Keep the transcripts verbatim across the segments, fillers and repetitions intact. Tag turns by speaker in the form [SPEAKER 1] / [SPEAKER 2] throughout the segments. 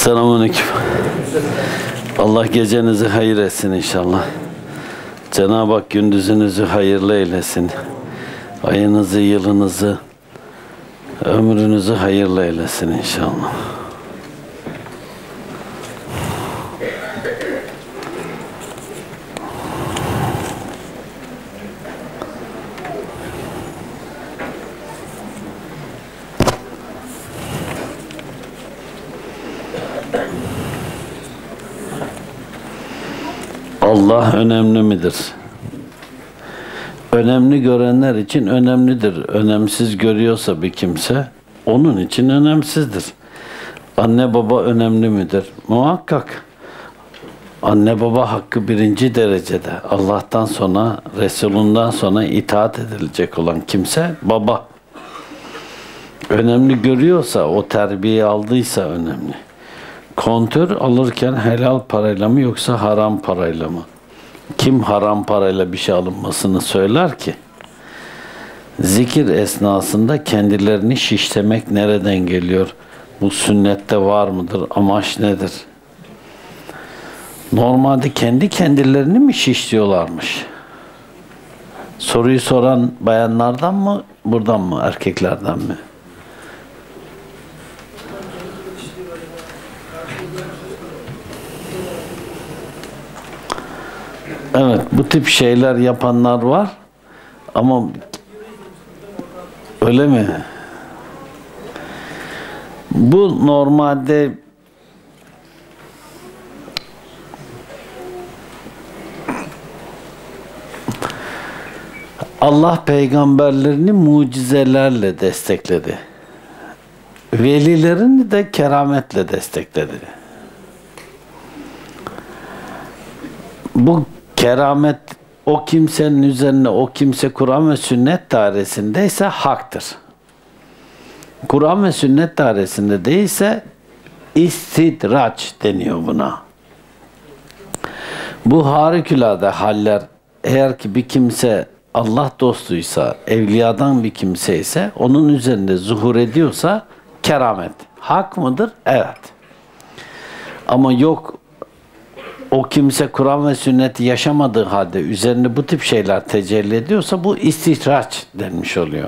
[SPEAKER 1] Selamünaleyküm. Allah gecenizi hayır etsin inşallah. Cenab-ı Hak gündüzünüzü hayırlı eylesin. Ayınızı, yılınızı, ömrünüzü hayırlı eylesin inşallah. Allah önemli midir? Önemli görenler için önemlidir. Önemsiz görüyorsa bir kimse, onun için önemsizdir. Anne baba önemli midir? Muhakkak. Anne baba hakkı birinci derecede. Allah'tan sonra, Resulünden sonra itaat edilecek olan kimse baba. Önemli görüyorsa, o terbiye aldıysa önemli. Kontör alırken helal parayla mı yoksa haram parayla mı? Kim haram parayla bir şey alınmasını söyler ki? Zikir esnasında kendilerini şişlemek nereden geliyor? Bu sünnette var mıdır? Amaç nedir? Normalde kendi kendilerini mi şişliyorlarmış? Soruyu soran bayanlardan mı, buradan mı, erkeklerden mi? Evet, bu tip şeyler yapanlar var ama öyle mi? Bu normalde Allah peygamberlerini mucizelerle destekledi. Velilerini de kerametle destekledi. Bu keramet o kimsenin üzerine, o kimse Kur'an ve sünnet dairesindeyse haktır. Kur'an ve sünnet dairesinde değilse istidraç deniyor buna. Bu harikulade haller, eğer ki bir kimse Allah dostuysa, evliyadan bir kimse ise, onun üzerinde zuhur ediyorsa keramet. Hak mıdır? Evet. Ama yok, o kimse Kur'an ve sünneti yaşamadığı halde üzerinde bu tip şeyler tecelli ediyorsa bu istihraç denmiş oluyor.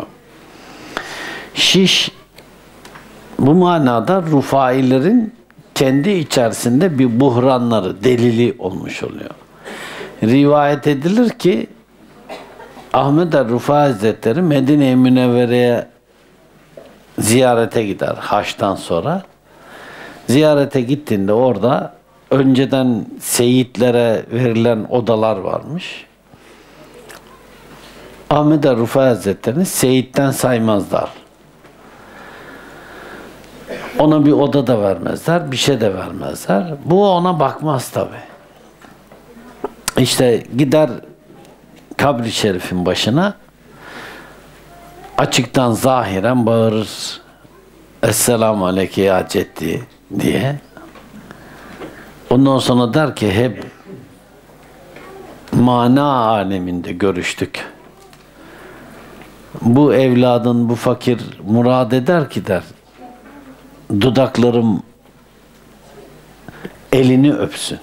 [SPEAKER 1] Şiş bu manada Rufailerin kendi içerisinde bir buhranları, delili olmuş oluyor. Rivayet edilir ki Ahmed el-Rufai Hazretleri Medine-i Münevvere'ye ziyarete gider haçtan sonra. Ziyarete gittiğinde orada önceden seyitlere verilen odalar varmış. Ahmed el-Rufai Hazretleri'ni seyitten saymazlar. Ona bir oda da vermezler, bir şey de vermezler. Bu ona bakmaz tabi. İşte gider kabri şerifin başına, açıktan zahiren bağırır. Esselamu aleyke ya ceddi diye. Ondan sonra der ki hep mana aleminde görüştük. Bu evladın, bu fakir murad eder ki der, dudaklarım elini öpsün.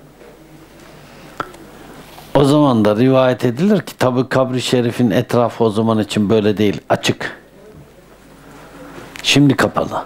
[SPEAKER 1] O zaman da rivayet edilir ki tabi kabri şerifin etrafı o zaman için böyle değil, açık. Şimdi kapalı.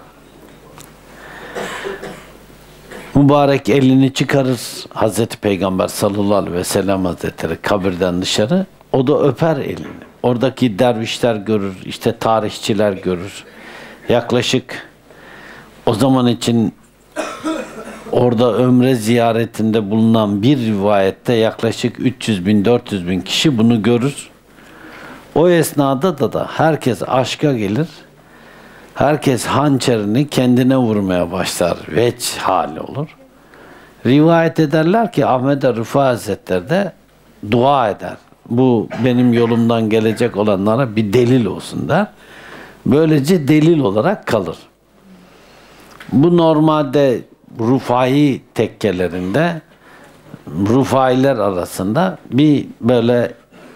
[SPEAKER 1] Mübarek elini çıkarır Hazreti Peygamber sallallahu aleyhi ve sellem Hazretleri kabirden dışarı. O da öper elini. Oradaki dervişler görür, işte tarihçiler görür. Yaklaşık o zaman için orada ömre ziyaretinde bulunan bir rivayette yaklaşık üç yüz bin dört yüz bin kişi bunu görür. O esnada da da herkes aşka gelir. Herkes hançerini kendine vurmaya başlar. Veç hali olur. Rivayet ederler ki Ahmed el-Rufai Hazretleri de dua eder. Bu benim yolumdan gelecek olanlara bir delil olsun der. Böylece delil olarak kalır. Bu normalde Rufai tekkelerinde Rufailer arasında bir böyle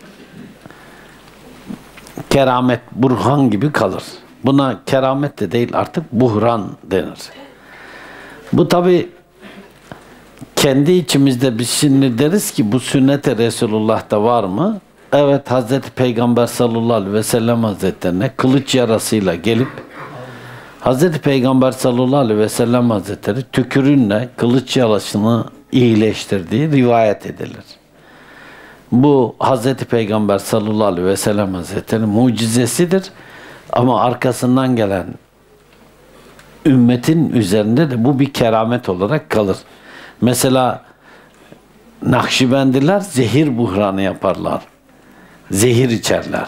[SPEAKER 1] keramet, burhan gibi kalır. Buna keramet de değil artık buhran denir. Bu tabi kendi içimizde biz şimdi deriz ki bu sünnet-i Resulullah'ta var mı? Evet, Hazreti Peygamber sallallahu aleyhi ve sellem Hazretlerine kılıç yarasıyla gelip Hazreti Peygamber sallallahu aleyhi ve sellem Hazretleri tükürünle kılıç yarasını iyileştirdiği rivayet edilir. Bu Hazreti Peygamber sallallahu aleyhi ve sellem Hazretleri'nin mucizesidir. Ama arkasından gelen ümmetin üzerinde de bu bir keramet olarak kalır. Mesela Nakşibendiler zehir buhranı yaparlar. Zehir içerler.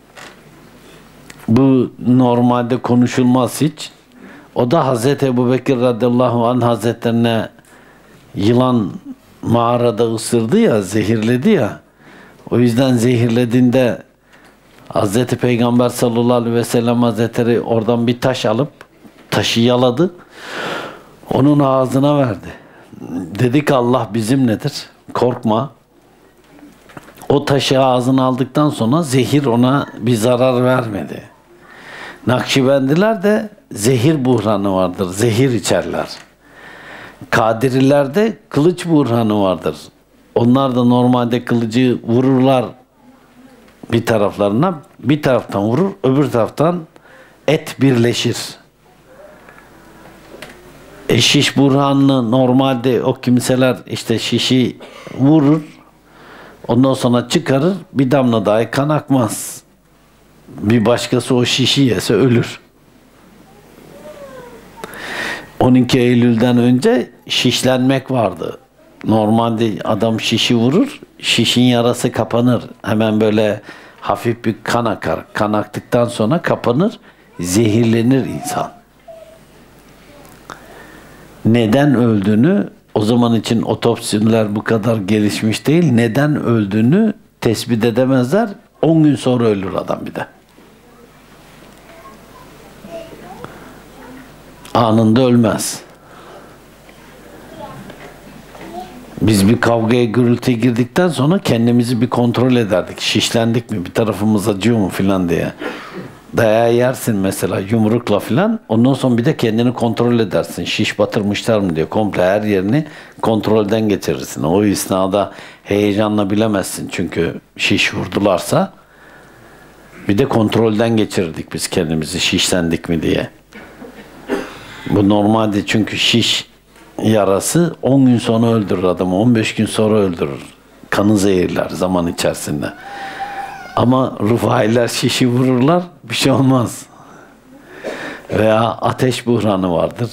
[SPEAKER 1] Bu normalde konuşulmaz hiç. O da Hazreti Ebubekir radıyallahu anh Hazretlerine yılan mağarada ısırdı ya, zehirledi ya. O yüzden zehirlediğinde Hazreti Peygamber sallallahu aleyhi ve sellem Hazretleri oradan bir taş alıp taşı yaladı. Onun ağzına verdi. Dedi ki Allah bizimledir. Korkma. O taşı ağzına aldıktan sonra zehir ona bir zarar vermedi. Nakşibendiler de zehir buhranı vardır. Zehir içerler. Kadirilerde kılıç buhranı vardır. Onlar da normalde kılıcı vururlar bir taraflarına, bir taraftan vurur, öbür taraftan et birleşir. E şiş burhanını normalde o kimseler işte şişi vurur, ondan sonra çıkarır, bir damla dahi kan akmaz. Bir başkası o şişi yese ölür. on iki Eylül'den önce şişlenmek vardı. Normalde adam şişi vurur, şişin yarası kapanır. Hemen böyle hafif bir kan akar. Kan aktıktan sonra kapanır, zehirlenir insan. Neden öldüğünü, o zaman için otopsiler bu kadar gelişmiş değil, neden öldüğünü tespit edemezler. on gün sonra ölür adam bir de. Anında ölmez. Biz bir kavgaya, gürültüye girdikten sonra kendimizi bir kontrol ederdik. Şişlendik mi, bir tarafımız acıyor mu filan diye. Dayağı yersin mesela yumrukla filan. Ondan sonra bir de kendini kontrol edersin. Şiş batırmışlar mı diye. Komple her yerini kontrolden geçirirsin. O esnada heyecanla bilemezsin. Çünkü şiş vurdularsa. Bir de kontrolden geçirirdik biz kendimizi. Şişlendik mi diye. Bu normalde çünkü şiş yarası on gün sonra öldürür adamı. on beş gün sonra öldürür. Kanı zehirler zaman içerisinde. Ama rufailer şişi vururlar, bir şey olmaz. Veya ateş buhranı vardır.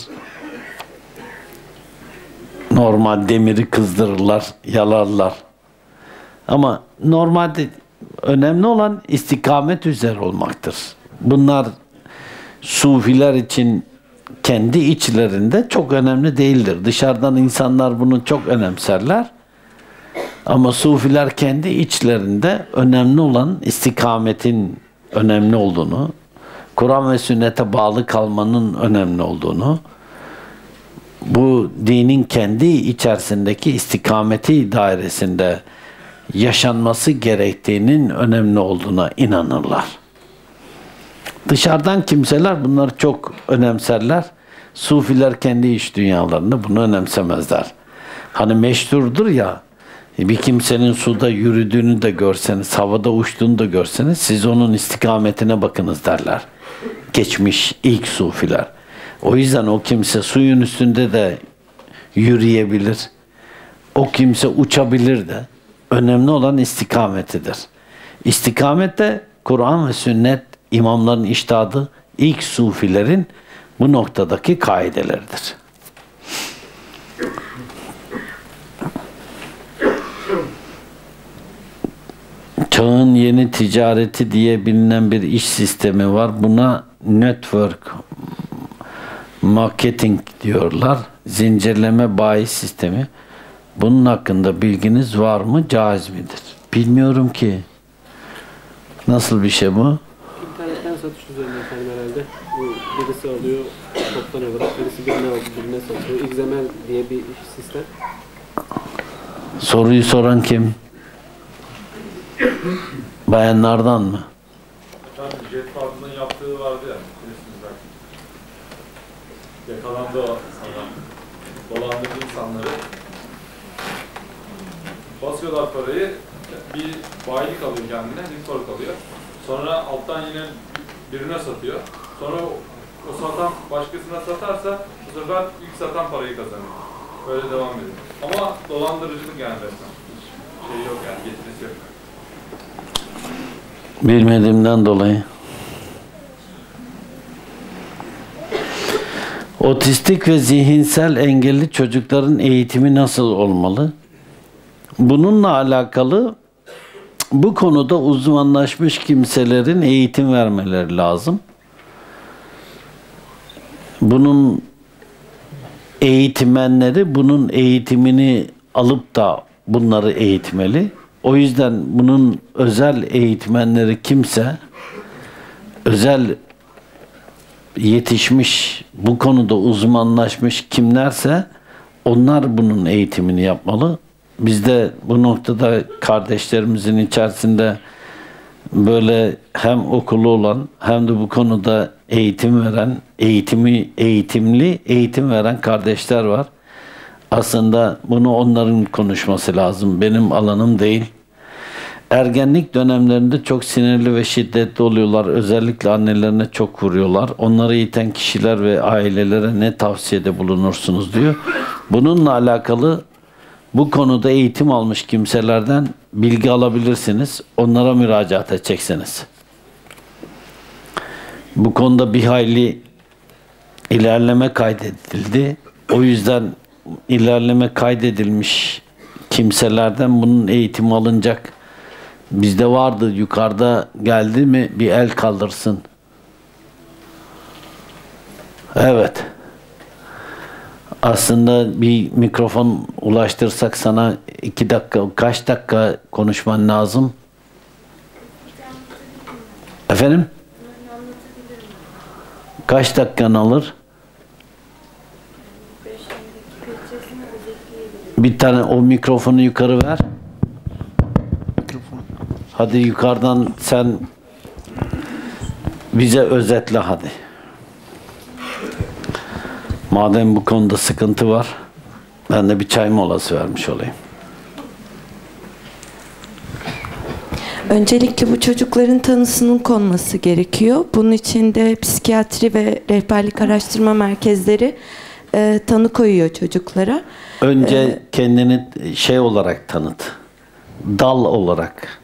[SPEAKER 1] Normal demiri kızdırırlar, yalarlar. Ama normalde önemli olan istikamet üzere olmaktır. Bunlar sufiler için kendi içlerinde çok önemli değildir. Dışarıdan insanlar bunu çok önemserler. Ama sufiler kendi içlerinde önemli olan istikametin önemli olduğunu, Kur'an ve sünnete bağlı kalmanın önemli olduğunu, bu dinin kendi içerisindeki istikameti dairesinde yaşanması gerektiğinin önemli olduğuna inanırlar. Dışarıdan kimseler bunları çok önemserler. Sufiler kendi iç dünyalarında bunu önemsemezler. Hani meşhurdur ya, bir kimsenin suda yürüdüğünü de görseniz, havada uçtuğunu da görseniz, siz onun istikametine bakınız derler. Geçmiş ilk sufiler. O yüzden o kimse suyun üstünde de yürüyebilir. O kimse uçabilir de. Önemli olan istikametidir. İstikamet de Kur'an ve sünnet imamların içtihadı, ilk sufilerin bu noktadaki kaideleridir. Çağın yeni ticareti diye bilinen bir iş sistemi var. Buna network marketing diyorlar. Zincirleme bayi sistemi. Bunun hakkında bilginiz var mı? Caiz midir? Bilmiyorum ki. Nasıl bir şey bu?
[SPEAKER 2] İnternetten satış üzerine efendim herhalde. Bu birisi alıyor, toptan olarak, birisi birine alıyor, birine satıyor. X M L diye bir sistem.
[SPEAKER 1] Soruyu soran kim? Bayanlardan mı?
[SPEAKER 3] Efendim Jet Farkı'nın yaptığı vardı ya, bilirsiniz belki. Yakalandı o sana. dolandırıcı insanları basıyorlar parayı, bir bayilik alıyor kendine, bir tork alıyor. Sonra alttan yine birine satıyor. Sonra o, o satan başkasına satarsa bu sefer ilk satan parayı kazanıyor. Böyle devam ediyor. Ama dolandırıcılık yani resmen. Hiç şey yok yani, getirisi yok.
[SPEAKER 1] Bilmediğimden dolayı. Otistik ve zihinsel engelli çocukların eğitimi nasıl olmalı? Bununla alakalı bu konuda uzmanlaşmış kimselerin eğitim vermeleri lazım. Bunun eğitmenleri bunun eğitimini alıp da bunları eğitmeli. O yüzden bunun özel eğitmenleri kimse, özel yetişmiş, bu konuda uzmanlaşmış kimlerse onlar bunun eğitimini yapmalı. Biz de bu noktada kardeşlerimizin içerisinde böyle hem okulu olan hem de bu konuda eğitim veren, eğitimi eğitimli eğitim veren kardeşler var. Aslında bunu onların konuşması lazım. Benim alanım değil. Ergenlik dönemlerinde çok sinirli ve şiddetli oluyorlar. Özellikle annelerine çok vuruyorlar. Onları iten kişiler ve ailelere ne tavsiyede bulunursunuz diyor. Bununla alakalı bu konuda eğitim almış kimselerden bilgi alabilirsiniz. Onlara müracaat edeceksiniz. Bu konuda bir hayli ilerleme kaydedildi. O yüzden ilerleme kaydedilmiş kimselerden bunun eğitimi alınacak. Bizde vardı, yukarıda geldi mi bir el kaldırsın. Evet. Aslında bir mikrofon ulaştırsak sana iki dakika, kaç dakika konuşman lazım? Efendim? Kaç dakikan alır? Bir tane o mikrofonu yukarı ver. Hadi yukarıdan sen bize özetle hadi. Madem bu konuda sıkıntı var, ben de bir çay molası vermiş olayım.
[SPEAKER 4] Öncelikle bu çocukların tanısının konması gerekiyor. Bunun için de psikiyatri ve rehberlik araştırma merkezleri e, tanı koyuyor çocuklara.
[SPEAKER 1] Önce
[SPEAKER 4] ee,
[SPEAKER 1] kendini şey olarak tanıt. Dal olarak.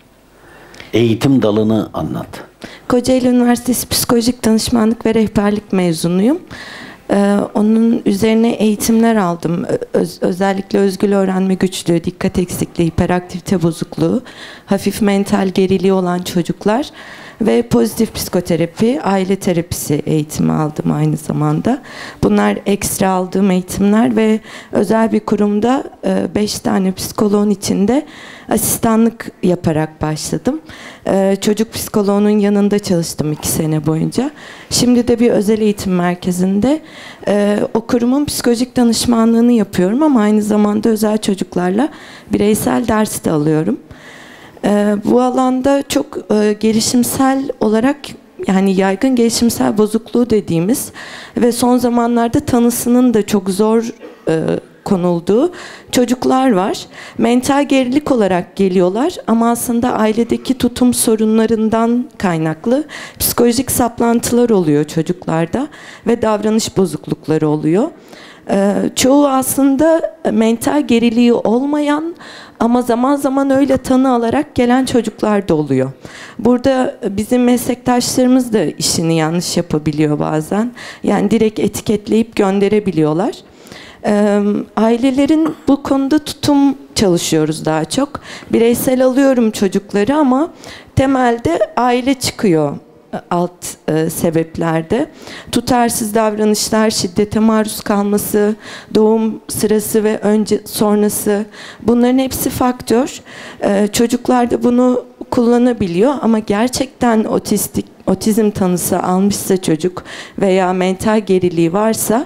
[SPEAKER 1] Eğitim dalını anlat.
[SPEAKER 4] Kocaeli Üniversitesi Psikolojik Danışmanlık ve Rehberlik mezunuyum. Ee, onun üzerine eğitimler aldım. Öz, özellikle özgül öğrenme güçlüğü, dikkat eksikliği, hiperaktivite bozukluğu, hafif mental geriliği olan çocuklar ve pozitif psikoterapi, aile terapisi eğitimi aldım aynı zamanda. Bunlar ekstra aldığım eğitimler ve özel bir kurumda beş tane psikoloğun içinde asistanlık yaparak başladım. Çocuk psikoloğunun yanında çalıştım iki sene boyunca. Şimdi de bir özel eğitim merkezinde o kurumun psikolojik danışmanlığını yapıyorum ama aynı zamanda özel çocuklarla bireysel ders de alıyorum. Ee, bu alanda çok e, gelişimsel olarak, yani yaygın gelişimsel bozukluğu dediğimiz ve son zamanlarda tanısının da çok zor e, konulduğu çocuklar var. Mental gerilik olarak geliyorlar ama aslında ailedeki tutum sorunlarından kaynaklı psikolojik saplantılar oluyor çocuklarda ve davranış bozuklukları oluyor. Ee, çoğu aslında mental geriliği olmayan ama zaman zaman öyle tanı alarak gelen çocuklar da oluyor. Burada bizim meslektaşlarımız da işini yanlış yapabiliyor bazen. Yani direkt etiketleyip gönderebiliyorlar. Ee, ailelerin bu konuda tutum çalışıyoruz daha çok. Bireysel alıyorum çocukları ama temelde aile çıkıyor alt e, sebeplerde. Tutarsız davranışlar, şiddete maruz kalması, doğum sırası ve önce sonrası, bunların hepsi faktör. E, çocuklar da bunu kullanabiliyor ama gerçekten otistik, otizm tanısı almışsa çocuk veya mental geriliği varsa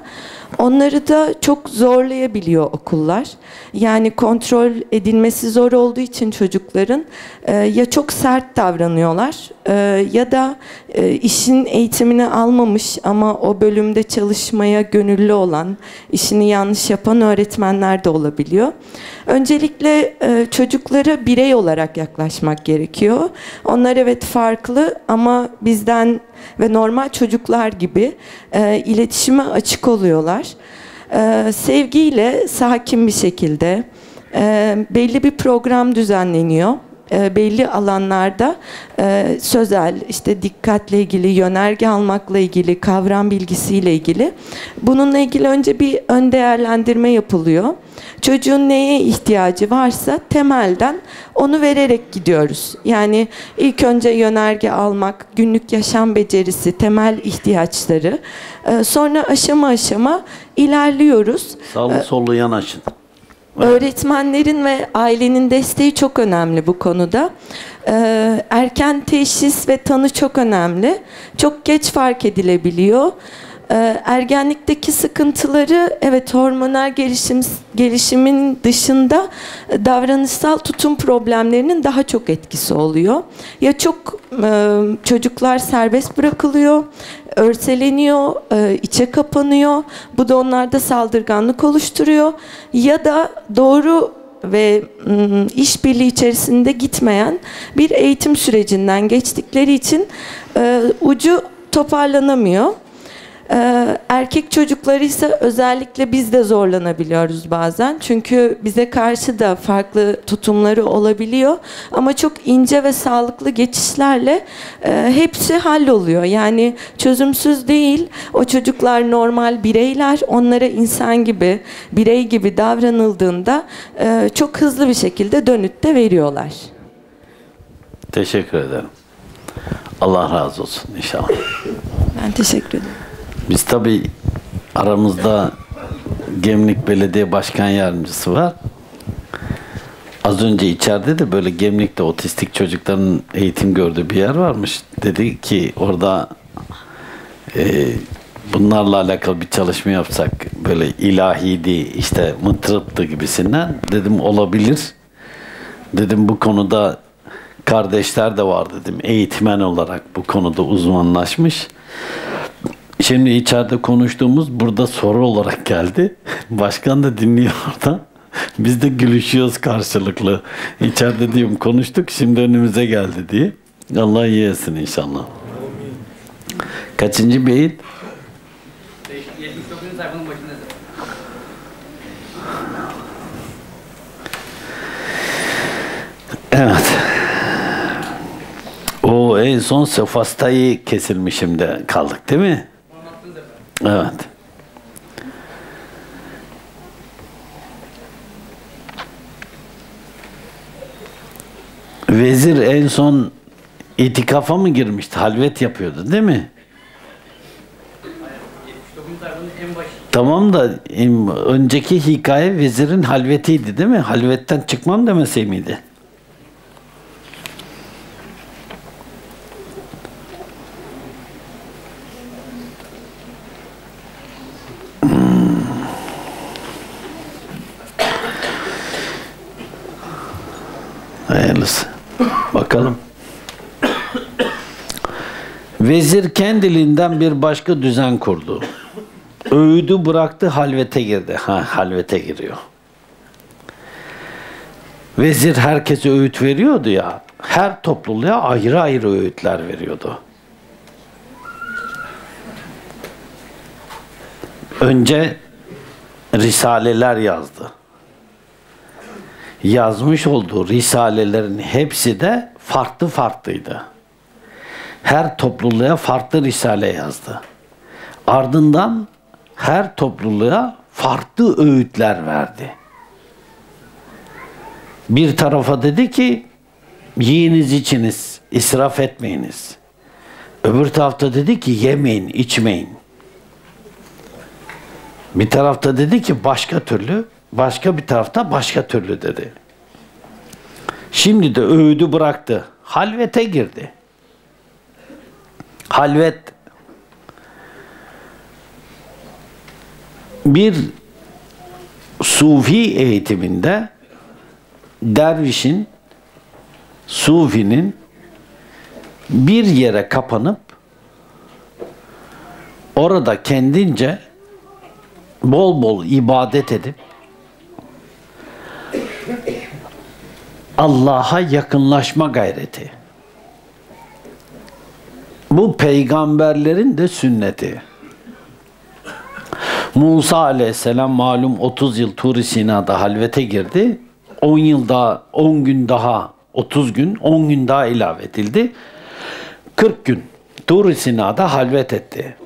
[SPEAKER 4] Onları da çok zorlayabiliyor okullar. Yani kontrol edilmesi zor olduğu için çocukların e, ya çok sert davranıyorlar e, ya da e, işin eğitimini almamış ama o bölümde çalışmaya gönüllü olan, işini yanlış yapan öğretmenler de olabiliyor. Öncelikle e, çocuklara birey olarak yaklaşmak gerekiyor. Onlar evet farklı ama bizden ve normal çocuklar gibi e, iletişime açık oluyorlar. E, sevgiyle, sakin bir şekilde e, belli bir program düzenleniyor. E, belli alanlarda e, sözel, işte dikkatle ilgili, yönerge almakla ilgili, kavram bilgisiyle ilgili. Bununla ilgili önce bir ön değerlendirme yapılıyor. Çocuğun neye ihtiyacı varsa temelden onu vererek gidiyoruz. Yani ilk önce yönerge almak, günlük yaşam becerisi, temel ihtiyaçları. E, sonra aşama aşama ilerliyoruz.
[SPEAKER 1] Sağlı sollu yanaşın.
[SPEAKER 4] Öğretmenlerin ve ailenin desteği çok önemli bu konuda. Ee, erken teşhis ve tanı çok önemli. Çok geç fark edilebiliyor. Ee, ergenlikteki sıkıntıları, evet, hormonal gelişim gelişimin dışında davranışsal tutum problemlerinin daha çok etkisi oluyor. Ya çok e, çocuklar serbest bırakılıyor, örseleniyor, e, içe kapanıyor. Bu da onlarda saldırganlık oluşturuyor. Ya da doğru ve ım, işbirliği içerisinde gitmeyen bir eğitim sürecinden geçtikleri için e, ucu toparlanamıyor. Ee, erkek çocukları ise özellikle biz de zorlanabiliyoruz bazen. Çünkü bize karşı da farklı tutumları olabiliyor. Ama çok ince ve sağlıklı geçişlerle e, hepsi halloluyor. Yani çözümsüz değil. O çocuklar normal bireyler. Onlara insan gibi, birey gibi davranıldığında e, çok hızlı bir şekilde dönüt de veriyorlar.
[SPEAKER 1] Teşekkür ederim. Allah razı olsun inşallah.
[SPEAKER 4] Ben teşekkür ederim.
[SPEAKER 1] Biz tabii aramızda Gemlik Belediye Başkan Yardımcısı var. Az önce içeride de böyle Gemlik'te otistik çocukların eğitim gördüğü bir yer varmış. Dedi ki orada e, bunlarla alakalı bir çalışma yapsak, böyle ilahiydi, işte mıtrıptı gibisinden. Dedim olabilir. Dedim bu konuda kardeşler de var dedim. Eğitmen olarak bu konuda uzmanlaşmış. Şimdi içeride konuştuğumuz burada soru olarak geldi. Başkan da dinliyor orada. Biz de gülüşüyoruz karşılıklı. İçeride diyorum konuştuk, şimdi önümüze geldi diye. Allah iyi etsin inşallah. Kaçıncı beyit?
[SPEAKER 5] yetmiş dokuzuncu sayfanın başındasın.
[SPEAKER 1] Evet. O en son sefastayı kesilmişimde kaldık değil mi? Evet. Vezir en son itikafa mı girmişti? Halvet yapıyordu değil mi?
[SPEAKER 5] yetmiş dokuzuncu sayfanın en başı.
[SPEAKER 1] Tamam da önceki hikaye vezirin halvetiydi değil mi? Halvetten çıkmam demesey miydi? Hayırlısı. Bakalım. Vezir kendiliğinden bir başka düzen kurdu. Öğüdü bıraktı, halvete girdi. Ha, halvete giriyor. Vezir herkese öğüt veriyordu ya. Her topluluğa ayrı ayrı öğütler veriyordu. Önce risaleler yazdı. Yazmış olduğu risalelerin hepsi de farklı farklıydı. Her topluluğa farklı risale yazdı. Ardından her topluluğa farklı öğütler verdi. Bir tarafa dedi ki, yiyiniz içiniz, israf etmeyiniz. Öbür tarafta dedi ki, yemeyin, içmeyin. Bir tarafta dedi ki başka türlü, başka bir tarafta başka türlü dedi. Şimdi de öğüdü bıraktı. Halvete girdi. Halvet bir sufi eğitiminde dervişin, sufinin bir yere kapanıp orada kendince bol bol ibadet edip Allah'a yakınlaşma gayreti. Bu peygamberlerin de sünneti. Musa aleyhisselam malum otuz yıl Tur-i Sina'da halvete girdi. on yıl daha, on gün daha, otuz gün, on gün daha ilave edildi. kırk gün Tur-i Sina'da halvet etti.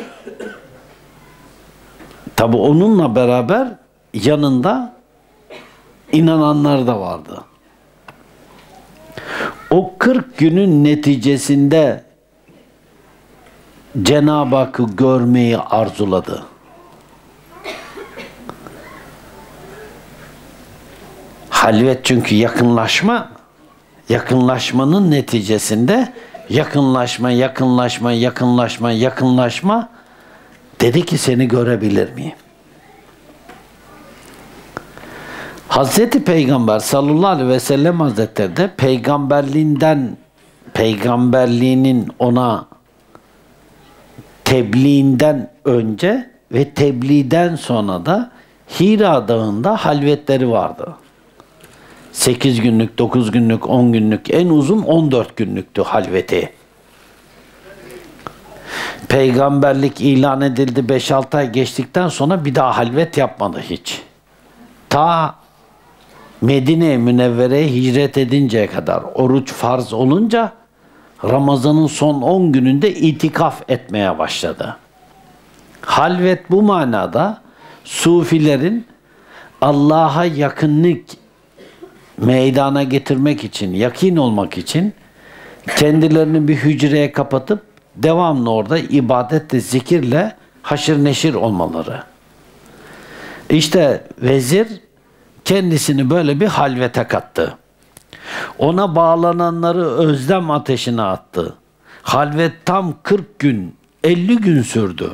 [SPEAKER 1] Tabi onunla beraber yanında inananlar da vardı. O kırk günün neticesinde Cenab-ı Hakk'ı görmeyi arzuladı. Halvet çünkü yakınlaşma, yakınlaşmanın neticesinde yakınlaşma, yakınlaşma, yakınlaşma, yakınlaşma dedi ki seni görebilir miyim? Hazreti Peygamber sallallahu aleyhi ve sellem Hazretleri de peygamberliğinden, peygamberliğinin ona tebliğinden önce ve tebliğden sonra da Hira Dağı'nda halvetleri vardı. sekiz günlük, dokuz günlük, on günlük, en uzun on dört günlüktü halveti. Peygamberlik ilan edildi, beş altı ay geçtikten sonra bir daha halvet yapmadı hiç. Ta Medine-i Münevvere'ye hicret edinceye kadar oruç farz olunca Ramazan'ın son on gününde itikaf etmeye başladı. Halvet bu manada sufilerin Allah'a yakınlık meydana getirmek için, yakin olmak için kendilerini bir hücreye kapatıp devamlı orada ibadetle, zikirle haşır neşir olmaları. İşte vezir kendisini böyle bir halvete kattı. Ona bağlananları özlem ateşine attı. Halvet tam kırk gün, elli gün sürdü.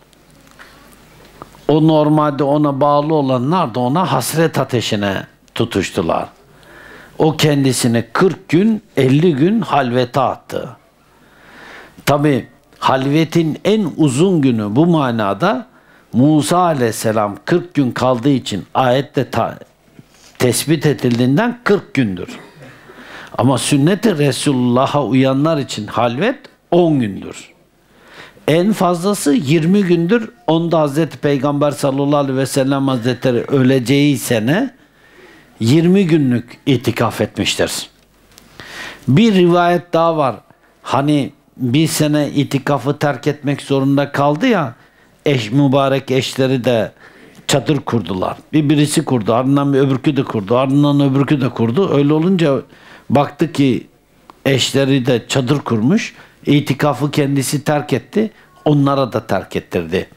[SPEAKER 1] O normalde ona bağlı olanlar da ona hasret ateşine tutuştular. O kendisini kırk gün, elli gün halvete attı. Tabi halvetin en uzun günü bu manada Musa aleyhisselam kırk gün kaldığı için ayette ta tespit edildiğinden kırk gündür. Ama sünnet-i Resulullah'a uyanlar için halvet on gündür. En fazlası yirmi gündür. Onda Hazreti Peygamber sallallahu aleyhi ve sellem Hazretleri öleceği sene yirmi günlük itikaf etmiştir. Bir rivayet daha var. Hani bir sene itikafı terk etmek zorunda kaldı ya, eş mübarek eşleri de çadır kurdular. Bir birisi kurdu, ardından bir öbürkü de kurdu, ardından öbürkü de kurdu. Öyle olunca baktı ki eşleri de çadır kurmuş, itikafı kendisi terk etti, onlara da terk ettirdi.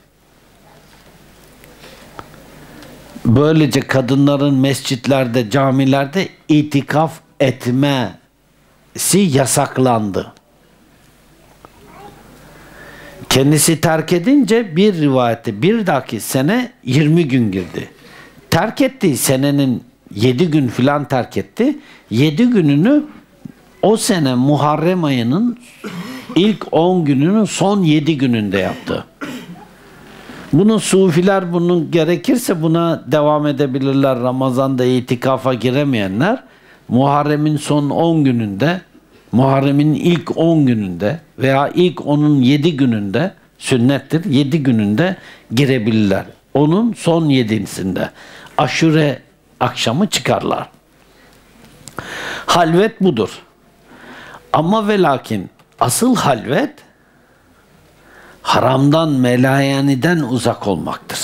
[SPEAKER 1] Böylece kadınların mescitlerde, camilerde itikaf etmesi yasaklandı. Kendisi terk edince bir rivayette bir dahaki sene yirmi gün girdi. Terk ettiği senenin yedi gün filan terk etti. yedi gününü o sene Muharrem ayının ilk on gününün son yedi gününde yaptı. Bunu sufiler bunun gerekirse buna devam edebilirler. Ramazan'da itikafa giremeyenler Muharrem'in son on gününde, Muharrem'in ilk on gününde veya ilk onun yedi gününde sünnettir. yedi gününde girebilirler. Onun son yedisinde Aşure akşamı çıkarlar. Halvet budur. Ama ve lakin asıl halvet haramdan, melayaniden uzak olmaktır.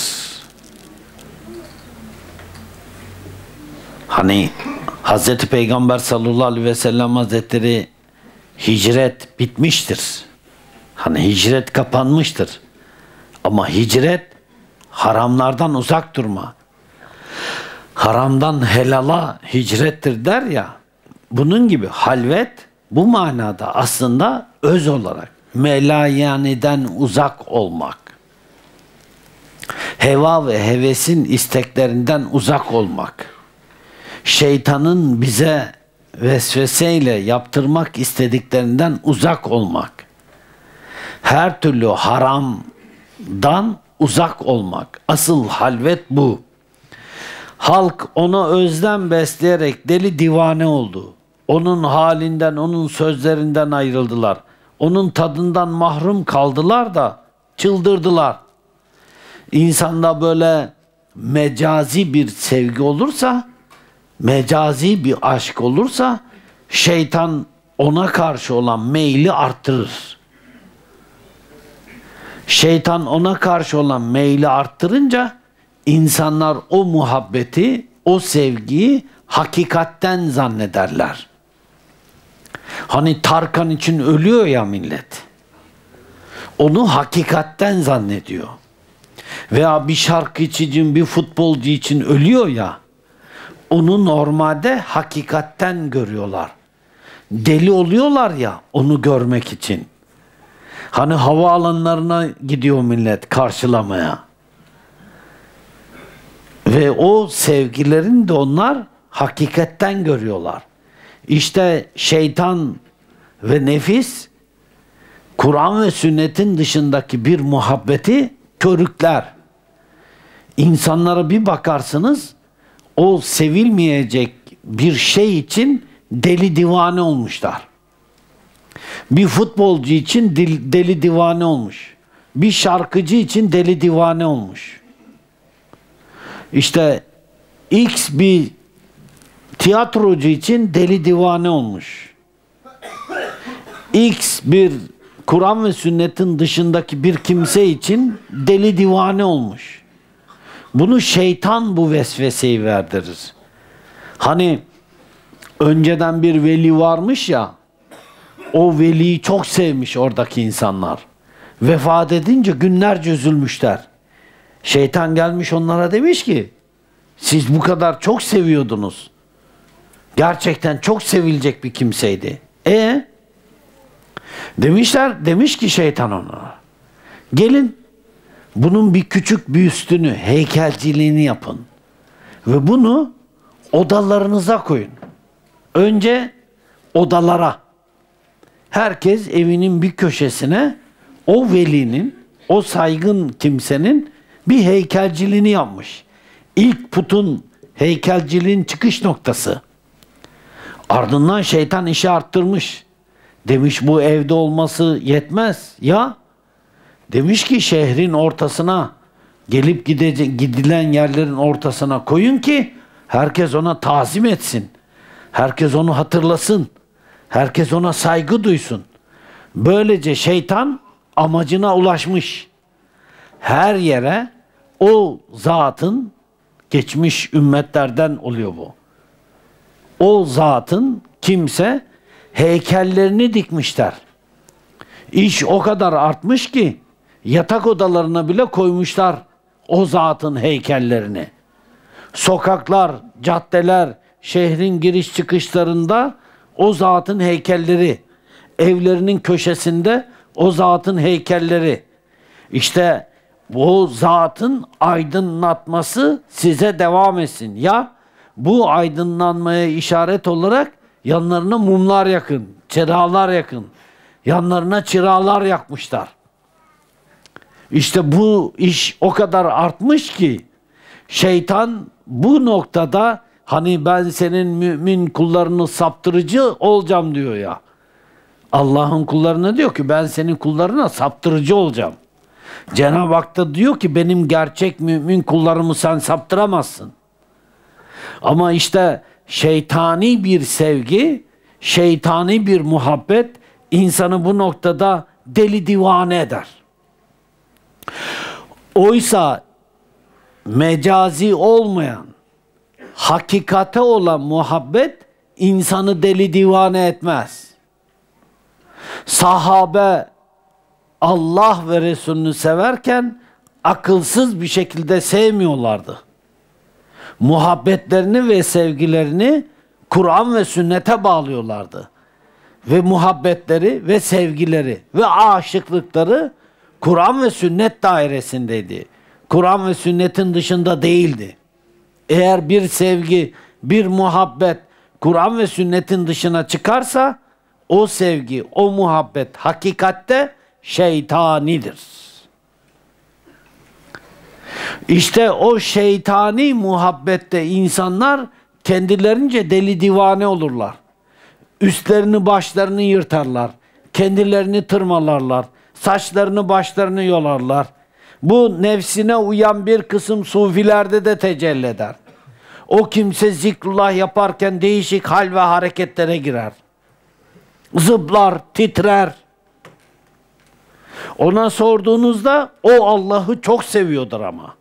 [SPEAKER 1] Hani Hazreti Peygamber sallallahu aleyhi ve sellem Hazretleri hicret bitmiştir. Hani hicret kapanmıştır. Ama hicret haramlardan uzak durma. Haramdan helala hicrettir der ya. Bunun gibi halvet bu manada aslında öz olarak melayaniden uzak olmak. Heva ve hevesin isteklerinden uzak olmak. Şeytanın bize vesveseyle yaptırmak istediklerinden uzak olmak. Her türlü haramdan uzak olmak. Asıl halvet bu. Halk ona özlem besleyerek deli divane oldu. Onun halinden, onun sözlerinden ayrıldılar. Onun tadından mahrum kaldılar da çıldırdılar. İnsanda böyle mecazi bir sevgi olursa, mecazi bir aşk olursa, şeytan ona karşı olan meyli arttırır. Şeytan ona karşı olan meyli arttırınca insanlar o muhabbeti, o sevgiyi hakikatten zannederler. Hani Tarkan için ölüyor ya millet. Onu hakikatten zannediyor. Veya bir şarkıcı için, bir futbolcu için ölüyor ya. Onu normalde hakikatten görüyorlar. Deli oluyorlar ya onu görmek için. Hani havaalanlarına gidiyor millet karşılamaya. Ve o sevgilerini de onlar hakikatten görüyorlar. İşte şeytan ve nefis Kur'an ve sünnetin dışındaki bir muhabbeti körükler. İnsanlara bir bakarsınız o sevilmeyecek bir şey için deli divane olmuşlar. Bir futbolcu için deli divane olmuş. Bir şarkıcı için deli divane olmuş. İşte X bir tiyatrocu için deli divane olmuş. X bir Kur'an ve sünnetin dışındaki bir kimse için deli divane olmuş. Bunu şeytan bu vesveseyi verdirir. Hani önceden bir veli varmış ya, o veliyi çok sevmiş oradaki insanlar. Vefat edince günlerce üzülmüşler. Şeytan gelmiş onlara demiş ki, siz bu kadar çok seviyordunuz. Gerçekten çok sevilecek bir kimseydi. E demişler, demiş ki şeytan onlara, gelin bunun bir küçük büstünü, heykelciliğini yapın. Ve bunu odalarınıza koyun. Önce odalara. Herkes evinin bir köşesine o velinin, o saygın kimsenin bir heykelciliğini yapmış. İlk putun heykelciliğin çıkış noktası. Ardından şeytan işi arttırmış. Demiş bu evde olması yetmez. Ya demiş ki şehrin ortasına, gelip gidecek, gidilen yerlerin ortasına koyun ki herkes ona tazim etsin. Herkes onu hatırlasın. Herkes ona saygı duysun. Böylece şeytan amacına ulaşmış. Her yere o zatın, geçmiş ümmetlerden oluyor bu. O zatın kimse heykellerini dikmişler. İş o kadar artmış ki yatak odalarına bile koymuşlar o zatın heykellerini. Sokaklar, caddeler, şehrin giriş çıkışlarında o zatın heykelleri, evlerinin köşesinde o zatın heykelleri. İşte bu zatın aydınlatması size devam etsin. Ya bu aydınlanmaya işaret olarak yanlarına mumlar yakın, çıralar yakın. Yanlarına çıralar yakmışlar. İşte bu iş o kadar artmış ki şeytan bu noktada hani ben senin mümin kullarını saptırıcı olacağım diyor ya. Allah'ın kullarına diyor ki ben senin kullarına saptırıcı olacağım. Cenab-ı Hak da diyor ki benim gerçek mümin kullarımı sen saptıramazsın. Ama işte şeytani bir sevgi, şeytani bir muhabbet insanı bu noktada deli divane eder. Oysa mecazi olmayan, hakikate olan muhabbet insanı deli divane etmez. Sahabe Allah ve Resulünü severken akılsız bir şekilde sevmiyorlardı. Muhabbetlerini ve sevgilerini Kur'an ve sünnete bağlıyorlardı. Ve muhabbetleri ve sevgileri ve aşıklıkları Kur'an ve sünnet dairesindeydi. Kur'an ve sünnetin dışında değildi. Eğer bir sevgi, bir muhabbet Kur'an ve sünnetin dışına çıkarsa o sevgi, o muhabbet hakikatte şeytanidir. İşte o şeytani muhabbette insanlar kendilerince deli divane olurlar. Üstlerini başlarını yırtarlar. Kendilerini tırmalarlar. Saçlarını başlarını yolarlar. Bu nefsine uyan bir kısım sufilerde de tecelli eder. O kimse zikrullah yaparken değişik hal ve hareketlere girer. Zıplar, titrer. Ona sorduğunuzda o Allah'ı çok seviyordur ama.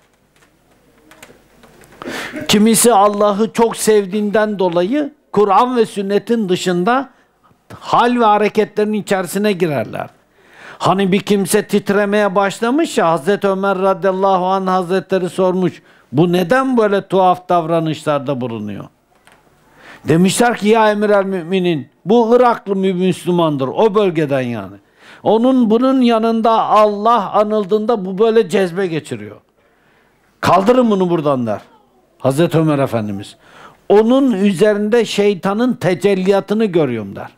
[SPEAKER 1] Kimisi Allah'ı çok sevdiğinden dolayı Kur'an ve sünnetin dışında hal ve hareketlerin içerisine girerler. Hani bir kimse titremeye başlamış ya, Hazreti Ömer radıyallahu anh hazretleri sormuş. Bu neden böyle tuhaf davranışlarda bulunuyor? Demişler ki ya emir el müminin, bu Iraklı bir Müslümandır, o bölgeden yani. Onun bunun yanında Allah anıldığında bu böyle cezbe geçiriyor. Kaldırın bunu buradan der Hazreti Ömer Efendimiz. Onun üzerinde şeytanın tecelliyatını görüyorum der.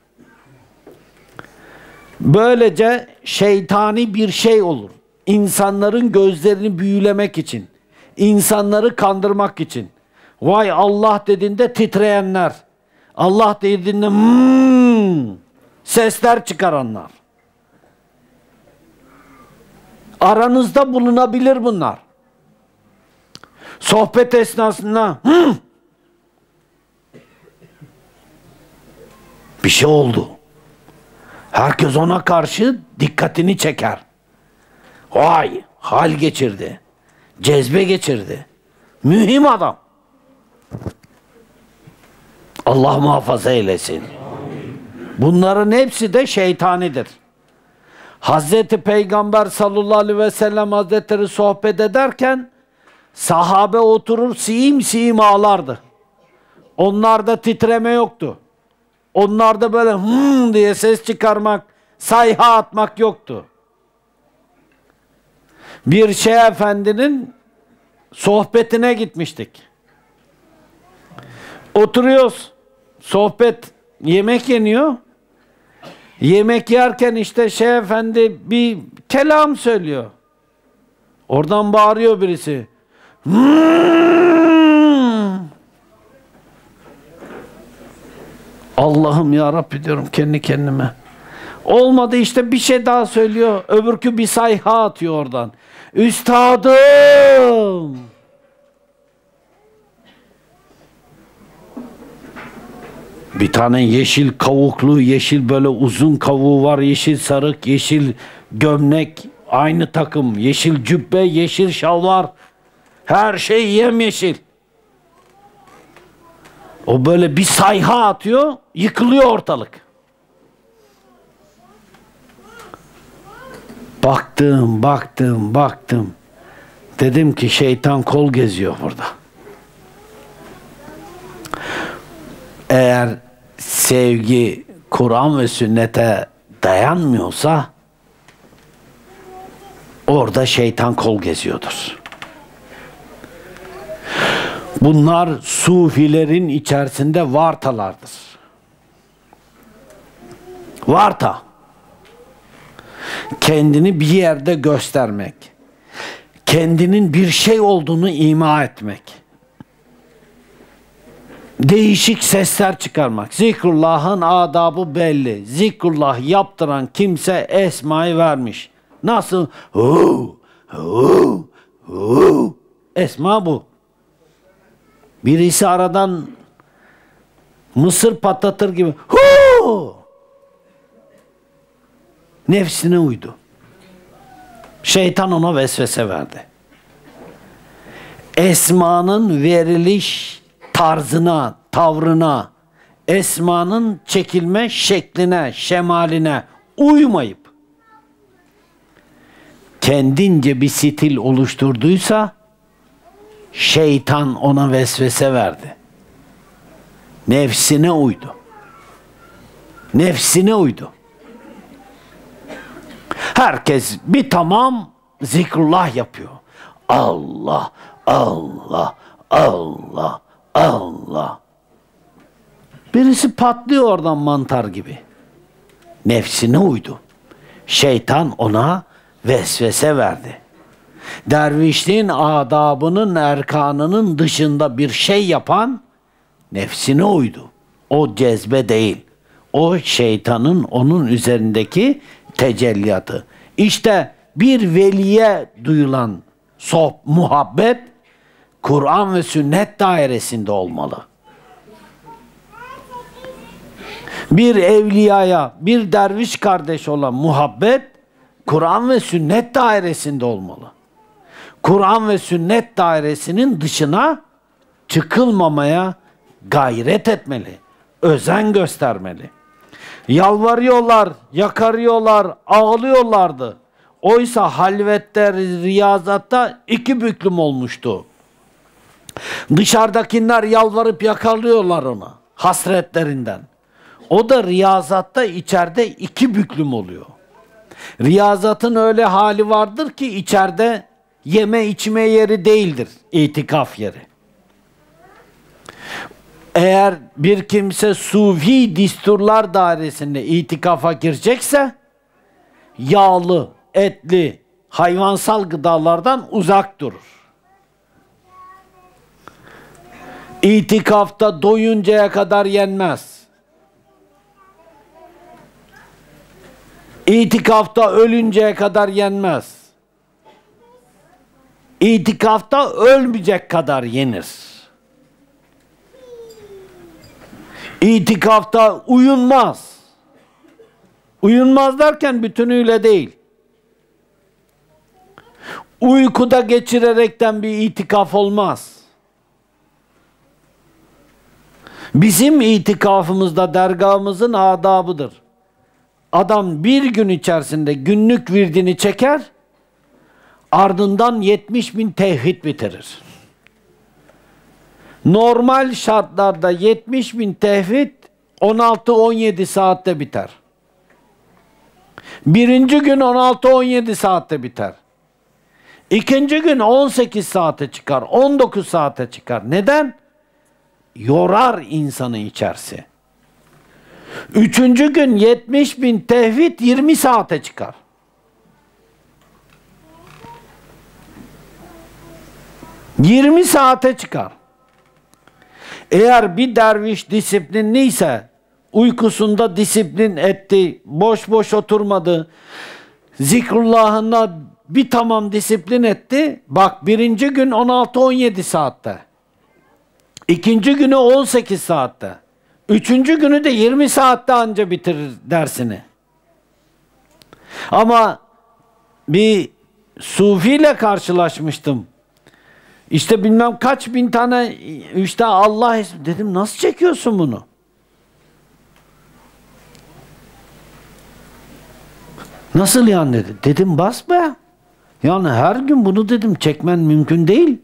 [SPEAKER 1] Böylece şeytani bir şey olur. İnsanların gözlerini büyülemek için, insanları kandırmak için. Vay Allah dediğinde titreyenler, Allah dediğinde hmm, sesler çıkaranlar. Aranızda bulunabilir bunlar. Sohbet esnasında hmm, bir şey oldu. Herkes ona karşı dikkatini çeker. Vay, hal geçirdi. Cezbe geçirdi. Mühim adam. Allah muhafaza eylesin. Bunların hepsi de şeytanidir. Hazreti Peygamber sallallahu aleyhi ve sellem Hazretleri sohbet ederken sahabe oturur siyim siyim ağlardı. Onlarda titreme yoktu. Onlarda böyle hmm diye ses çıkarmak, sayha atmak yoktu. Bir şeyh efendinin sohbetine gitmiştik. Oturuyoruz. Sohbet, yemek yeniyor. Yemek yerken işte şeyh efendi bir kelam söylüyor. Oradan bağırıyor birisi. Hmm. Allah'ım ya Rabbi diyorum kendi kendime. Olmadı işte bir şey daha söylüyor. Öbürkü bir sayha atıyor oradan. Üstadım. Bir tane yeşil kavuklu, yeşil böyle uzun kavuğu var. Yeşil sarık, yeşil gömlek. Aynı takım. Yeşil cübbe, yeşil şalvar. Her şey yemyeşil. O böyle bir sayha atıyor, yıkılıyor ortalık. Baktım, baktım, baktım. Dedim ki şeytan kol geziyor burada. Eğer sevgi Kur'an ve sünnete dayanmıyorsa orada şeytan kol geziyordur. Bunlar sufilerin içerisinde vartalardır. Varta. Kendini bir yerde göstermek. Kendinin bir şey olduğunu ima etmek. Değişik sesler çıkarmak. Zikrullah'ın adabı belli. Zikrullah yaptıran kimse esmayı vermiş. Nasıl? Hu, hu, hu. Esma bu. Birisi aradan mısır patlatır gibi hu! Nefsine uydu. Şeytan ona vesvese verdi. Esmanın veriliş tarzına, tavrına, esmanın çekilme şekline, şemaline uymayıp kendince bir stil oluşturduysa şeytan ona vesvese verdi. Nefsine uydu. Nefsine uydu. Herkes bir tamam zikrullah yapıyor. Allah, Allah, Allah, Allah. Birisi patlıyor oradan mantar gibi. Nefsine uydu. Şeytan ona vesvese verdi. Dervişliğin adabının, erkanının dışında bir şey yapan nefsine uydu. O cezbe değil. O şeytanın onun üzerindeki tecelliyatı. İşte bir veliye duyulan soh, muhabbet Kur'an ve sünnet dairesinde olmalı. Bir evliyaya, bir derviş kardeş olan muhabbet Kur'an ve sünnet dairesinde olmalı. Kur'an ve sünnet dairesinin dışına çıkılmamaya gayret etmeli. Özen göstermeli. Yalvarıyorlar, yakarıyorlar, ağlıyorlardı. Oysa halvette, riyazatta iki büklüm olmuştu. Dışarıdakiler yalvarıp yakalıyorlar ona hasretlerinden. O da riyazatta içeride iki büklüm oluyor. Riyazatın öyle hali vardır ki içeride yeme içme yeri değildir, itikaf yeri. Eğer bir kimse sufi disturlar dairesinde itikafa girecekse yağlı, etli, hayvansal gıdalardan uzak durur. İtikafta doyuncaya kadar yenmez. İtikafta ölünceye kadar yenmez. İtikafta ölmeyecek kadar yenir. İtikafta uyunmaz. Uyunmaz derken bütünüyle değil. Uykuda geçirerekten bir itikaf olmaz. Bizim itikafımızda dergahımızın adabıdır. Adam bir gün içerisinde günlük virdini çeker, ardından yetmiş bin tevhid bitirir. Normal şartlarda yetmiş bin tevhid on altı on yedi saatte biter. Birinci gün on altı on yedi saatte biter. İkinci gün on sekiz saate çıkar, on dokuz saate çıkar. Neden? Yorar insanı içerisi. Üçüncü gün yetmiş bin tevhid yirmi saate çıkar. yirmi saate çıkar. Eğer bir derviş disiplinliyse, uykusunda disiplin etti, boş boş oturmadı, zikrullahına bir tamam disiplin etti, bak birinci gün on altı on yedi saatte, ikinci günü on sekiz saatte, üçüncü günü de yirmi saatte anca bitirir dersini. Ama bir sufiyle karşılaşmıştım. İşte bilmem kaç bin tane işte Allah ismi. Dedim nasıl çekiyorsun bunu? Nasıl yani dedi. Dedim bas be. Yani her gün bunu dedim çekmen mümkün değil.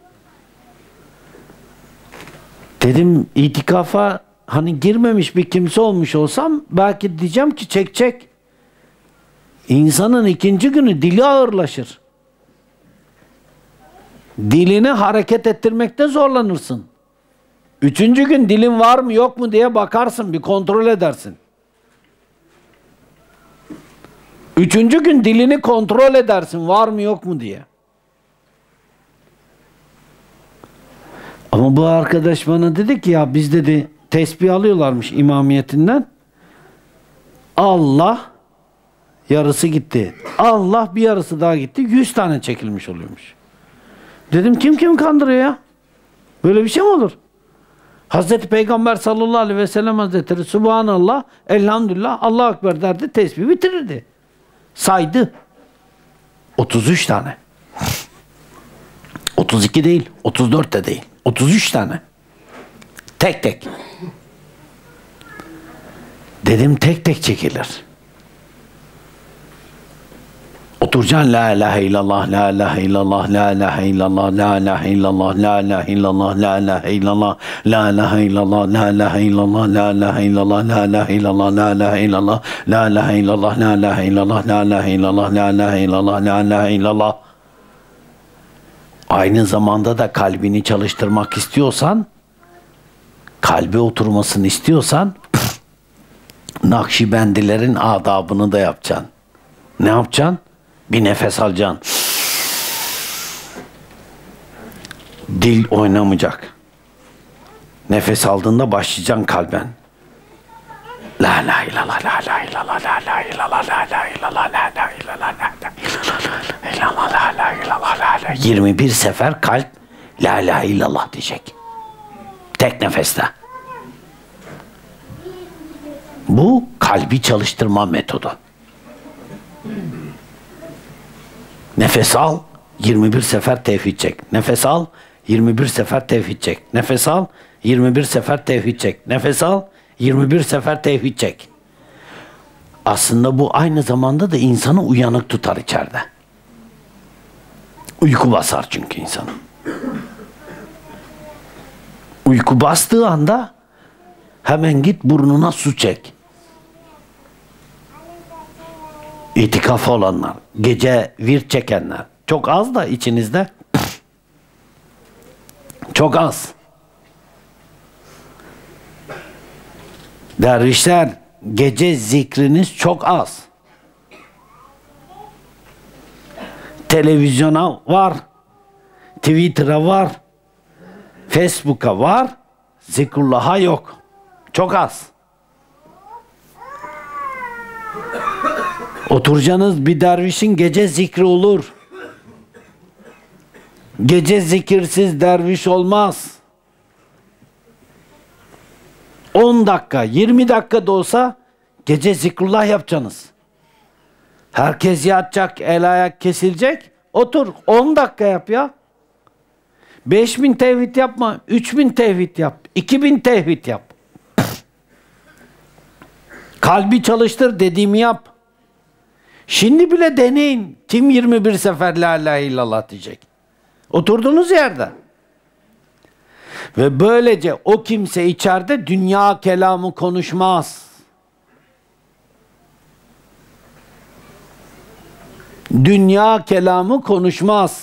[SPEAKER 1] Dedim itikafa hani girmemiş bir kimse olmuş olsam belki diyeceğim ki çek çek. İnsanın ikinci günü dili ağırlaşır. Dilini hareket ettirmekte zorlanırsın. Üçüncü gün dilin var mı yok mu diye bakarsın, bir kontrol edersin. Üçüncü gün dilini kontrol edersin, var mı yok mu diye. Ama bu arkadaş bana dedi ki ya biz dedi tesbih alıyorlarmış imamiyetinden. Allah yarısı gitti. Allah bir yarısı daha gitti. Yüz tane çekilmiş oluyormuş. Dedim kim kim kandırıyor ya? Böyle bir şey mi olur? Hazreti Peygamber sallallahu aleyhi ve sellem Hazretleri Subhanallah, Elhamdülillah, Allahu Ekber derdi, tesbih bitirirdi. Saydı. otuz üç tane. otuz iki değil, otuz dört de değil. otuz üç tane. Tek tek. Dedim tek tek çekilir. Oturacaksın la ilahe illallah, la ilahe illallah, la ilahe illallah, la ilahe illallah, la ilahe illallah, la ilahe illallah, la ilahe illallah, la ilahe illallah, la ilahe illallah, la ilahe illallah, la ilahe illallah, la ilahe illallah, la ilahe illallah, la ilahe illallah, la ilahe illallah, la ilahe illallah. Aynı zamanda da kalbini çalıştırmak istiyorsan, kalbe oturmasını istiyorsan, Nakşibendilerin adabını da yapacaksın. Ne yapacaksın? Bir nefes alacaksın. Dil oynamayacak. Nefes aldığında başlayacaksın kalben. La la illallah, la la illallah, la la illallah, la la illallah, la la illallah, la la illallah, la la illallah, la la. yirmi bir sefer kalp la la illallah diyecek. Tek nefeste. Bu kalbi çalıştırma metodu. Nefes al, yirmi bir sefer tevhid çek. Nefes al, yirmi bir sefer tevhid çek. Nefes al, yirmi bir sefer tevhid çek. Nefes al, yirmi bir sefer tevhid çek. Aslında bu aynı zamanda da insanı uyanık tutar içeride. Uyku basar çünkü insanı. Uyku bastığı anda hemen git burnuna su çek. İtikaf olanlar, gece virt çekenler. Çok az da içinizde. Çok az. Dervişler, gece zikriniz çok az. Televizyona var, Twitter'a var, Facebook'a var, zikrullah'a yok. Çok az. Oturacaksınız, bir dervişin gece zikri olur. Gece zikirsiz derviş olmaz. on dakika, yirmi dakika da olsa gece zikrullah yapacaksınız. Herkes yatacak, el ayak kesilecek. Otur, on dakika yap ya. beş bin tevhid yapma, üç bin tevhid yap, iki bin tevhid yap. Kalbi çalıştır, dediğimi yap. Şimdi bile deneyin. Kim yirmi bir sefer la ilahe illallah diyecek? Oturduğunuz yerde. Ve böylece o kimse içeride dünya kelamı konuşmaz. Dünya kelamı konuşmaz.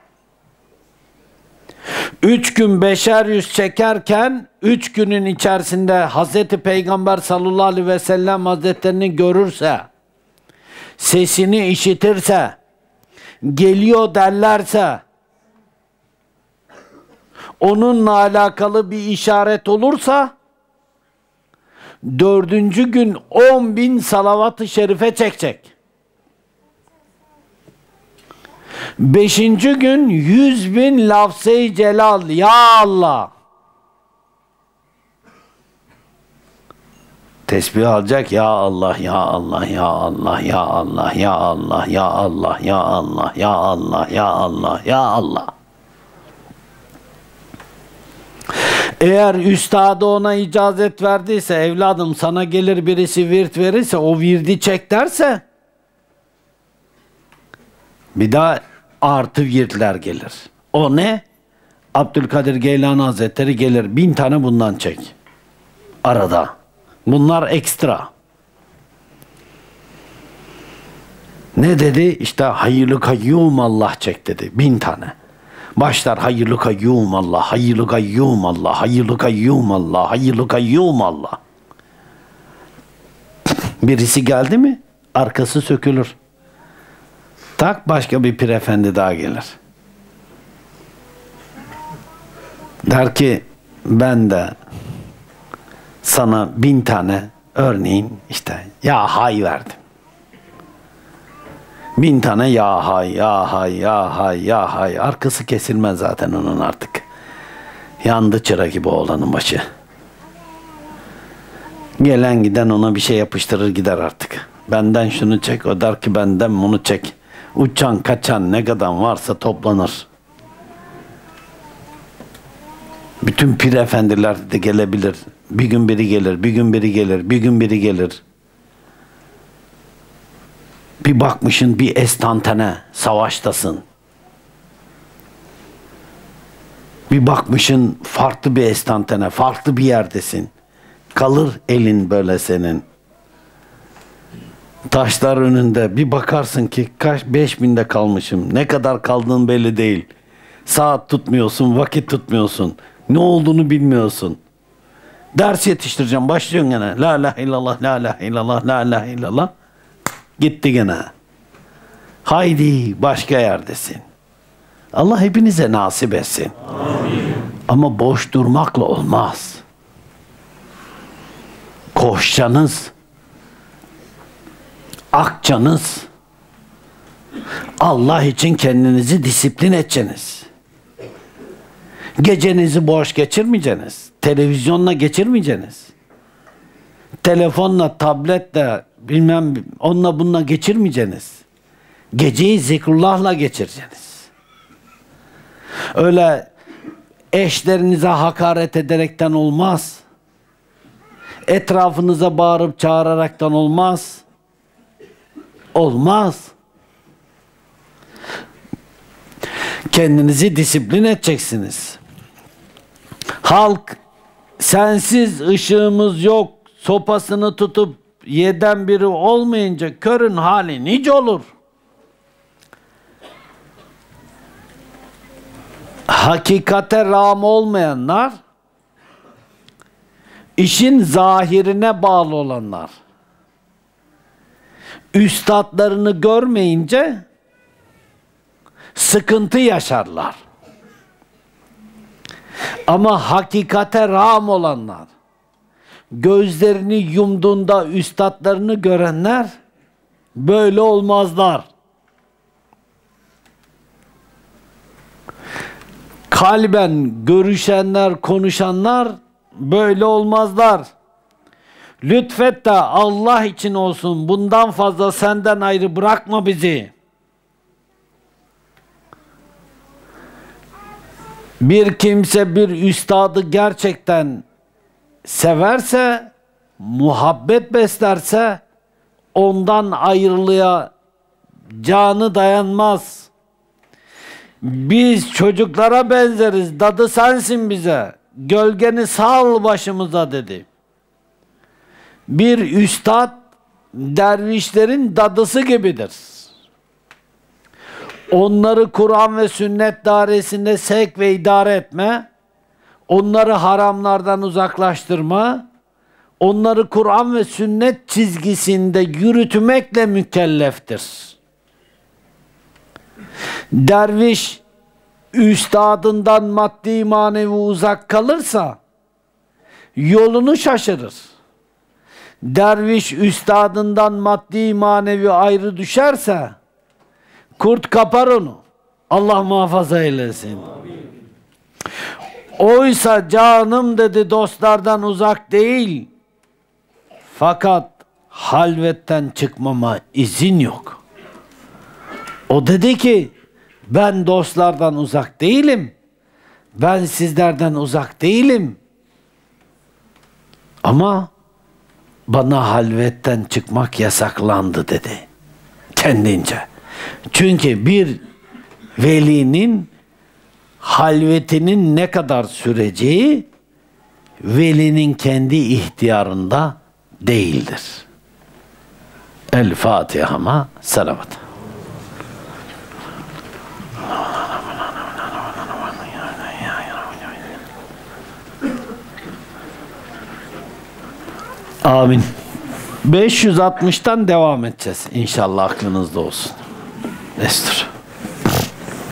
[SPEAKER 1] Üç gün beşer yüz çekerken, üç günün içerisinde Hazreti Peygamber sallallahu aleyhi ve sellem Hazretlerini görürse, sesini işitirse, geliyor derlerse, onunla alakalı bir işaret olursa, dördüncü gün on bin salavat-ı şerife çekecek. Beşinci gün yüz bin lafz-ı celal, ya Allah. Tesbih alacak, ya Allah, ya Allah, ya Allah, ya Allah, ya Allah, ya Allah, ya Allah, ya Allah, ya Allah, ya Allah. Eğer üstadı ona icazet verdiyse, evladım sana gelir birisi virt verirse, o virdi çek derse, bir daha artı virtler gelir. O ne? Abdülkadir Geylani Hazretleri gelir, bin tane bundan çek. Arada. Bunlar ekstra. Ne dedi? İşte hayırlı kayyum Allah çek dedi. Bin tane. Başlar hayırlı kayyum Allah, hayırlı kayyum Allah, hayırlı kayyum Allah, hayırlı kayyum Allah. Birisi geldi mi arkası sökülür. Tak başka bir pir efendi daha gelir. Der ki ben de sana bin tane örneğin işte ya hay verdim. Bin tane ya hay, ya hay, ya hay, ya hay. Arkası kesilmez zaten onun artık. Yandı çıra gibi oğlanın başı. Gelen giden ona bir şey yapıştırır gider artık. Benden şunu çek, o der ki benden bunu çek. Uçan kaçan ne kadar varsa toplanır. Bütün pir efendiler de gelebilir. Bir gün biri gelir, bir gün biri gelir, bir gün biri gelir. Bir bakmışın bir estantane, savaştasın. Bir bakmışın farklı bir estantane, farklı bir yerdesin. Kalır elin böyle senin. Taşlar önünde bir bakarsın ki kaç beş binde kalmışım. Ne kadar kaldığın belli değil. Saat tutmuyorsun, vakit tutmuyorsun. Ne olduğunu bilmiyorsun. Ders yetiştireceğim. Başlıyorsun gene. La ilahe illallah, la ilahe illallah, la ilahe illallah. Gitti gene. Haydi başka yerdesin. Allah hepinize nasip etsin. Amin. Ama boş durmakla olmaz. Koşacaksınız. Akçanız. Allah için kendinizi disiplin edeceksiniz. Gecenizi boş geçirmeyeceksiniz. Televizyonla geçirmeyeceksiniz. Telefonla, tabletle, bilmem onunla bununla geçirmeyeceksiniz. Geceyi zikrullahla geçireceksiniz. Öyle eşlerinize hakaret ederekten olmaz. Etrafınıza bağırıp çağıraraktan olmaz. Olmaz. Kendinizi disiplin edeceksiniz. Halk sensiz ışığımız yok sopasını tutup yeden biri olmayınca körün hali nice olur. Hakikate rağm olmayanlar, işin zahirine bağlı olanlar, üstadlarını görmeyince sıkıntı yaşarlar. Ama hakikate rağm olanlar, gözlerini yumduğunda üstadlarını görenler böyle olmazlar. Kalben görüşenler, konuşanlar böyle olmazlar. Lütfet de Allah için olsun, bundan fazla senden ayrı bırakma bizi. Bir kimse bir üstadı gerçekten severse, muhabbet beslerse, ondan ayrılığa canı dayanmaz. Biz çocuklara benzeriz, dadı sensin bize, gölgeni sal başımıza dedi. Bir üstad dervişlerin dadısı gibidir. Onları Kur'an ve sünnet dairesinde sevk ve idare etme, onları haramlardan uzaklaştırma, onları Kur'an ve sünnet çizgisinde yürütmekle mükelleftir. Derviş üstadından maddi manevi uzak kalırsa yolunu şaşırır. Derviş üstadından maddi manevi ayrı düşerse kurt kapar onu. Allah muhafaza eylesin. Oysa canım dedi dostlardan uzak değil. Fakat halvetten çıkmama izin yok. O dedi ki ben dostlardan uzak değilim. Ben sizlerden uzak değilim. Ama bana halvetten çıkmak yasaklandı dedi. Kendince. Çünkü bir velinin halvetinin ne kadar süreceği velinin kendi ihtiyarında değildir. El Fatiha'ma selamet. Amin. beş yüz altmıştan devam edeceğiz. İnşallah aklınızda olsun. Destur.